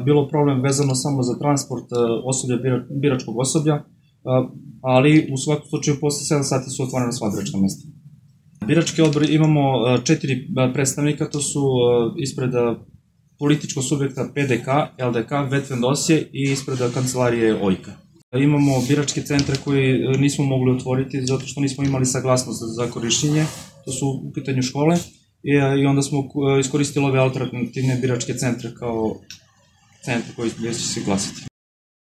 bilo problem vezano samo za transport osoblja, biračkog osoblja, ali u svakom slučaju posle 7 sati su otvorena sva biračka mesta. Birački odbor imamo 4 predstavnika, to su ispred političkog subjekta PDK, LDK, Vetven dosje i ispred kancelarije OIK-a. Imamo biračke centre koji nismo mogli otvoriti zato što nismo imali saglasnost za korišćenje, to su u pitanju škole, i onda smo iskoristili ove alternativne biračke centre kao centre koji će se glasiti.